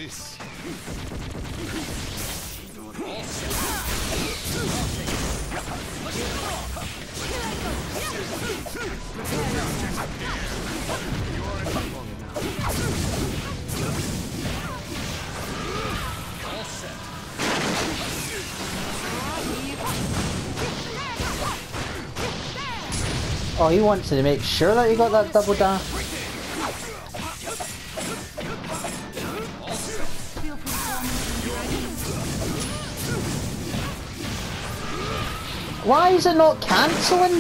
this. Oh, he wants to make sure that you got that double dash. Why is it not cancelling?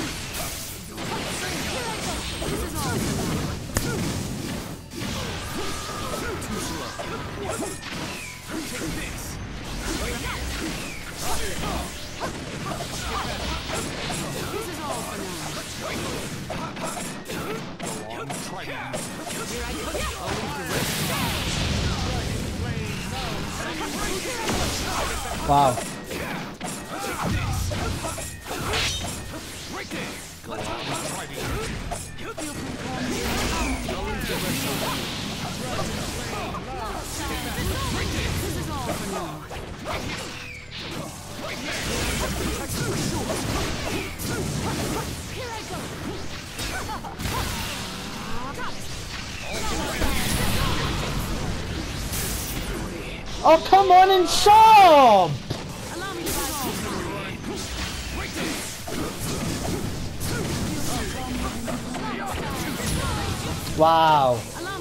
Wow. Oh, come on and sub! Wow.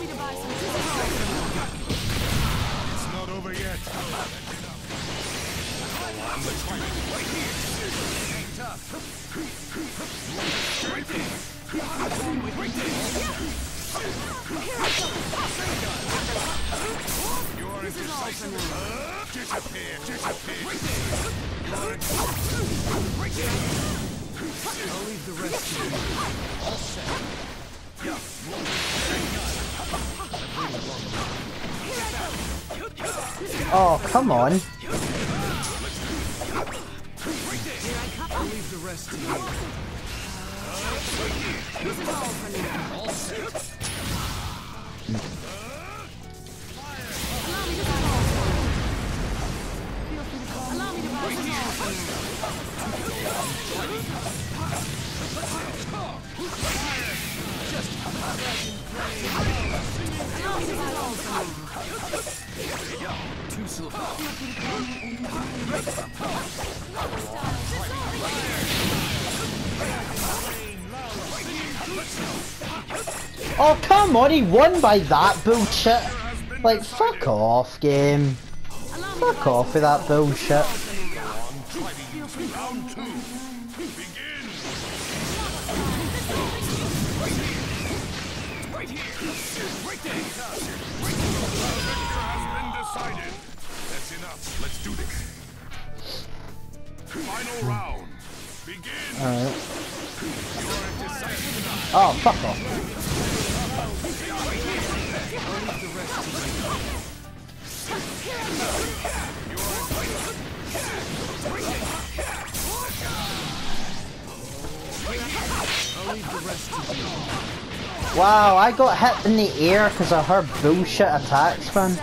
It's not over yet. You're indecisive. Disappear, disappear. I'll leave the rest to you. All set. Oh, come on. I'll leave the rest to you. This is all for now. All set. Allow me to buy some more for too slow. Oh, come on, he won by that bullshit. Like, fuck off, game. Fuck off with that bullshit. Round two. Begin. Right here. Right there. Has been decided. That's enough. Let's do this. Final round. Begin. Alright. You're indecisive enough. Oh, fuck off. Wow, I got hit in the air because of her bullshit attacks, man.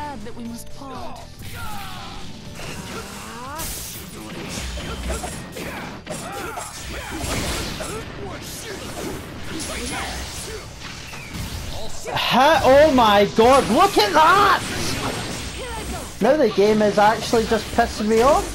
Oh my god, look at that! Now the game is actually just pissing me off.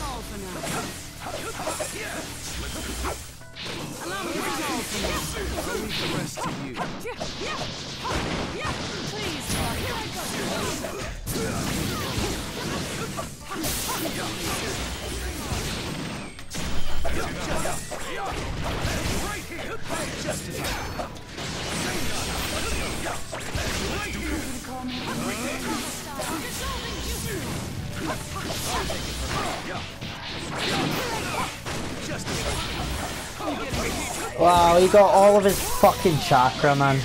Wow, he got all of his fucking chakra, man.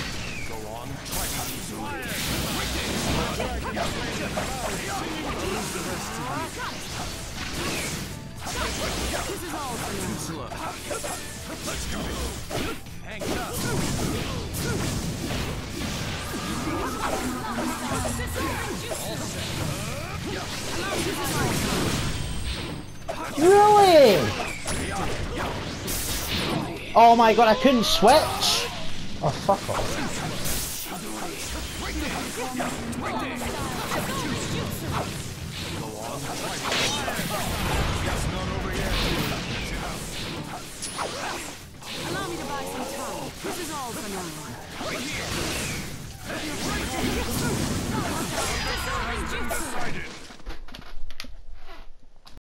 Really? Oh my god, I couldn't switch. Oh, fuck off. Allow me to buy some time. This is all for now.